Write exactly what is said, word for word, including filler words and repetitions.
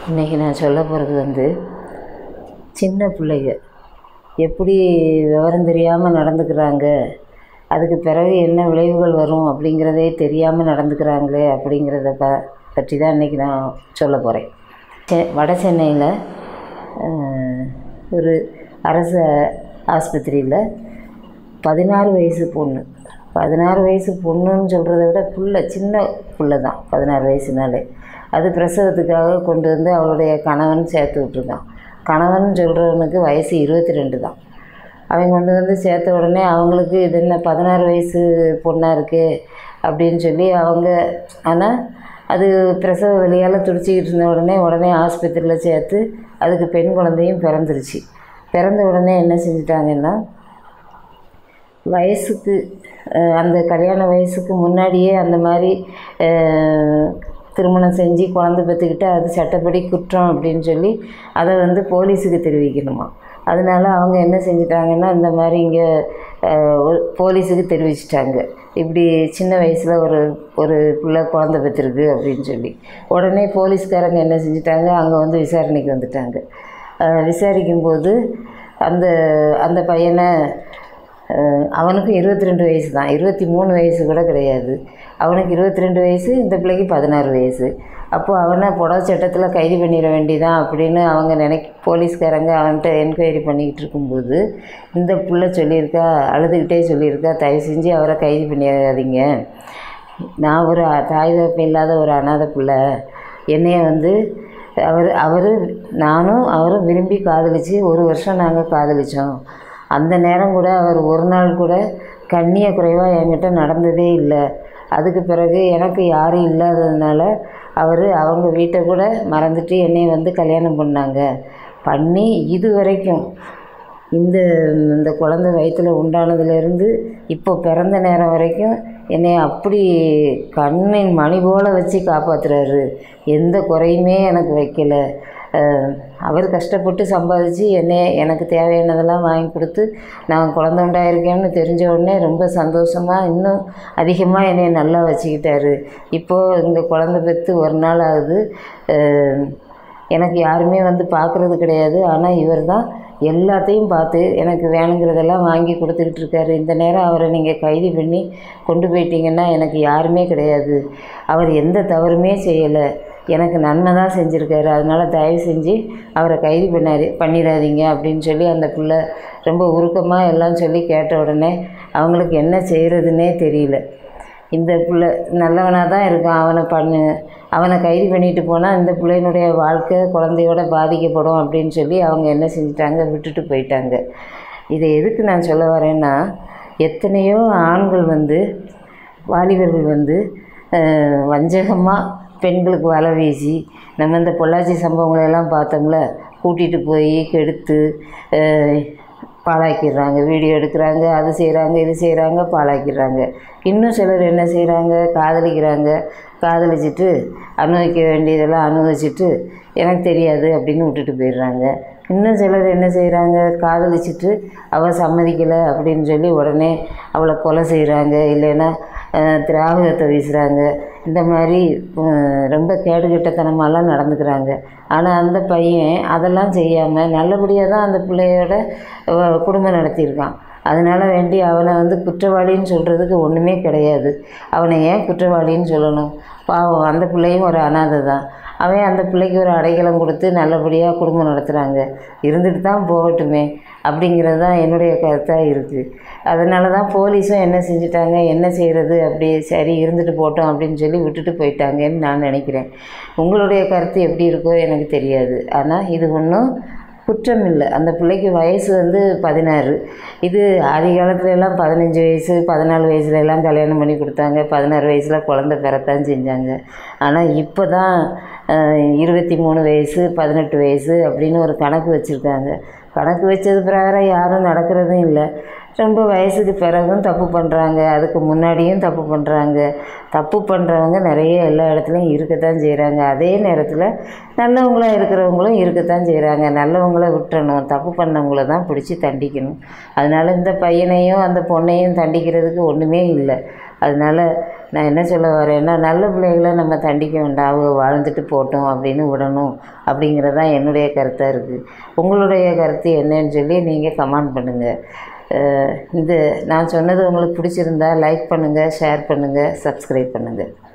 இன்றைக்கி நான் சொல்ல போகிறது வந்து சின்ன பிள்ளைங்க எப்படி விவரம் தெரியாமல் நடந்துக்கிறாங்க, அதுக்கு பிறகு என்ன விளைவுகள் வரும் அப்படிங்கிறதே தெரியாமல் நடந்துக்கிறாங்களே அப்படிங்கிறத ப பற்றி தான் இன்றைக்கி நான் சொல்ல போகிறேன். செ வட சென்னையில் ஒரு அரசு ஆஸ்பத்திரியில் பதினாறு வயசு பொண்ணு பதினாறு வயசு பொண்ணுன்னு சொல்கிறத விட புள்ள சின்ன புள்ள தான். பதினாறு வயசுனாலே அது பிரசவத்துக்காக கொண்டு வந்து அவளுடைய கணவன் சேர்த்து விட்ருக்கான். கணவன் சொல்கிறவனுக்கு வயசு இருபத்தி ரெண்டு தான். அவன் கொண்டு வந்து சேர்த்த உடனே அவங்களுக்கு இது என்ன பதினாறு வயசு பொண்ணாக இருக்கே அப்படின்னு சொல்லி அவங்க, ஆனால் அது பிரசவ வலியால் துடிச்சிக்கிட்டு இருந்த உடனே உடனே ஆஸ்பத்திரியில் சேர்த்து அதுக்கு பெண் குழந்தையும் பிறந்துருச்சு. பிறந்த உடனே என்ன செஞ்சிட்டாங்கன்னா, வயசுக்கு அந்த கல்யாண வயசுக்கு முன்னாடியே அந்த மாதிரி திருமணம் செஞ்சு குழந்தை பெற்றுக்கிட்டு அது சட்டப்படி குற்றம் அப்படின்னு சொல்லி அதை வந்து போலீஸுக்கு தெரிவிக்கணுமா. அதனால அவங்க என்ன செஞ்சிட்டாங்கன்னா, இந்த மாதிரி இங்கே போலீஸுக்கு தெரிவிச்சிட்டாங்க, இப்படி சின்ன வயசில் ஒரு ஒரு பிள்ளை குழந்தை பெற்றிருக்கு அப்படின்னு சொல்லி. உடனே போலீஸ்காரங்க என்ன செஞ்சிட்டாங்க, அங்கே வந்து விசாரணைக்கு வந்துட்டாங்க. விசாரிக்கும்போது அந்த அந்த பையனை, அவனுக்கு இருபத்தி ரெண்டு வயசு தான், இருபத்தி மூணு வயசு கூட கிடையாது. அவனுக்கு இருபத்தி ரெண்டு வயசு, இந்த பிள்ளைக்கு பதினாறு வயசு. அப்போது அவனை புடவை சட்டத்தில் கைது பண்ணிட வேண்டிதான் அப்படின்னு அவங்க நினைக்க போலீஸ்காரங்க அவன்கிட்ட என்கொயரி பண்ணிக்கிட்டு இருக்கும்போது இந்த பிள்ளை சொல்லியிருக்கா, அழுதுகிட்டே சொல்லியிருக்கா, தயவு செஞ்சு அவரை கைது பண்ணிடாதீங்க, நான் ஒரு தாய் தகப்பன் இல்லாத ஒரு அனாதை பிள்ளை, என்னைய வந்து அவர் அவர் நானும் அவரும் விரும்பி காதலித்து ஒரு வருஷம் நாங்கள் காதலித்தோம். அந்த நேரம் கூட அவர் ஒரு நாள் கூட கண்ணிய குறைவாக என்கிட்ட நடந்ததே இல்லை. அதுக்கு பிறகு எனக்கு யாரும் இல்லாததுனால அவர் அவங்க வீட்டை கூட மறந்துட்டு என்னை வந்து கல்யாணம் பண்ணாங்க. பண்ணி இது வரைக்கும் இந்த இந்த குழந்தை வயிற்றில் உண்டானதுலேருந்து இப்போ பிறந்த நேரம் வரைக்கும் என்னை அப்படி கண்ணின் மணி போல் வச்சு காப்பாற்றுறாரு. எந்த குறையுமே எனக்கு வைக்கலை. அவர் கஷ்டப்பட்டு சம்பாதிச்சு என்னை எனக்கு தேவையானதெல்லாம் வாங்கி கொடுத்து நான் குழந்தை உண்டாயிருக்கேன்னு தெரிஞ்ச உடனே ரொம்ப சந்தோஷமாக இன்னும் அதிகமாக என்னை நல்லா வச்சுக்கிட்டாரு. இப்போது இந்த குழந்தை பெற்று ஒரு நாள் ஆகுது, எனக்கு யாருமே வந்து பார்க்குறது கிடையாது. ஆனால் இவர் தான் எல்லாத்தையும் பார்த்து எனக்கு வேணுங்கிறதெல்லாம் வாங்கி கொடுத்துக்கிட்டு இருக்காரு. இந்த நேரம் அவரை நீங்கள் கைது பண்ணி கொண்டு போயிட்டீங்கன்னா எனக்கு யாருமே கிடையாது. அவர் எந்த தவறுமே செய்யலை, எனக்கு நன்மை தான் செஞ்சுருக்காரு. அதனால் தயவு செஞ்சு அவரை கைது பண்ணாரு பண்ணிடாதீங்க அப்படின்னு சொல்லி அந்த பிள்ளை ரொம்ப உருக்கமாக எல்லாம் சொல்லி கேட்ட உடனே அவங்களுக்கு என்ன செய்கிறதுனே தெரியல. இந்த பிள்ளை நல்லவனாக தான் இருக்கான், அவனை பண்ணு அவனை கைது பண்ணிட்டு போனால் இந்த பிள்ளையினுடைய வாழ்க்கை குழந்தையோட பாதிக்கப்படும் அப்படின்னு சொல்லி அவங்க என்ன செஞ்சிட்டாங்க, விட்டுட்டு போயிட்டாங்க. இதை எதுக்கு நான் சொல்ல வரேன்னா, எத்தனையோ ஆண்கள் வந்து வாலிபர்கள் வந்து வஞ்சகமாக பெண்களுக்கு வலை வீசி, நம்ம இந்த பொள்ளாச்சி சம்பவங்களெல்லாம் பார்த்தோம்ல, கூட்டிகிட்டு போய் கெடுத்து பாழாக்கிடுறாங்க, வீடியோ எடுக்கிறாங்க, அது செய்கிறாங்க, இது செய்கிறாங்க, பாழாக்கிடுறாங்க. இன்னும் சிலர் என்ன செய்கிறாங்க, காதலிக்கிறாங்க, காதலிச்சுட்டு அனுபவிக்க வேண்டியதெல்லாம் அனுபவிச்சுட்டு எனக்கு தெரியாது அப்படின்னு விட்டுட்டு போயிடுறாங்க. இன்னும் சிலர் என்ன செய்கிறாங்க, காதலிச்சுட்டு அவள் சம்மதிக்கலை அப்படின்னு சொல்லி உடனே அவளை கொலை செய்கிறாங்க, இல்லைன்னா திராவகத்தை வீசுகிறாங்க. இந்த மாதிரி ரொம்ப கேடுகெட்டத்தனமாலாம் நடந்துக்கிறாங்க. ஆனால் அந்த பையன் அதெல்லாம் செய்யாமல் நல்லபடியாக தான் அந்த பிள்ளையோட குடும்பம் நடத்தியிருக்கான். அதனால் வேண்டி அவனை வந்து குற்றவாளின்னு சொல்கிறதுக்கு ஒன்றுமே கிடையாது. அவனை ஏன் குற்றவாளின்னு சொல்லணும்? பாவம், அந்த பிள்ளையும் ஒரு அனாதை தான். அவன் அந்த பிள்ளைக்கு ஒரு அடைக்கலம் கொடுத்து நல்லபடியாக குடும்பம் நடத்துகிறாங்க, இருந்துட்டு தான் போகட்டுமே அப்படிங்கிறது தான் என்னுடைய கருத்தாக இருக்குது. அதனால தான் போலீஸும் என்ன செஞ்சிட்டாங்க, என்ன செய்கிறது, அப்படி சரி இருந்துட்டு போட்டோம் அப்படின்னு சொல்லி விட்டுட்டு போயிட்டாங்கன்னு நான் நினைக்கிறேன். உங்களுடைய கருத்து எப்படி இருக்கோ எனக்கு தெரியாது. ஆனால் இது ஒன்றும் குற்றம் இல்லை. அந்த பிள்ளைக்கு வயசு வந்து பதினாறு. இது ஆதி காலத்துலலாம் பதினஞ்சு வயசு பதினாலு வயசுலலாம் கல்யாணம் பண்ணி கொடுத்தாங்க, பதினாறு வயசில் குழந்தை பிறத்தான் செஞ்சாங்க. ஆனால் இப்போ தான் இருபத்தி மூணு வயசு பதினெட்டு வயசு அப்படின்னு ஒரு கணக்கு வச்சுருக்காங்க. கணக்கு வச்சது பிரகாரம் யாரும் நடக்கிறதும் இல்லை. ரொம்ப வயசுக்கு பிறகும் தப்பு பண்ணுறாங்க, அதுக்கு முன்னாடியும் தப்பு பண்ணுறாங்க. தப்பு பண்ணுறவங்க நிறைய எல்லா இடத்துலையும் இருக்கத்தான் செய்கிறாங்க. அதே நேரத்தில் நல்லவங்களாக இருக்கிறவங்களும் இருக்கத்தான் செய்கிறாங்க. நல்லவங்கள விட்டுறணும், தப்பு பண்ணவங்கள தான் பிடிச்சி தண்டிக்கணும். அதனால் இந்த பையனையும் அந்த பொண்ணையும் தண்டிக்கிறதுக்கு ஒன்றுமே இல்லை. அதனால் நான் என்ன சொல்ல வரேன்னா, நல்ல பிள்ளைகளை நம்ம தண்டிக்க வேண்டாம், அவங்க வாழ்ந்துட்டு போட்டோம் அப்படின்னு விடணும் அப்படிங்கிறது தான் என்னுடைய கருத்தாக இருக்குது. உங்களுடைய கருத்து என்னன்னு சொல்லி நீங்கள் கமெண்ட் பண்ணுங்கள். இந்த நான் சொன்னது உங்களுக்கு பிடிச்சிருந்தா லைக் பண்ணுங்கள், ஷேர் பண்ணுங்கள், சப்ஸ்கிரைப் பண்ணுங்கள்.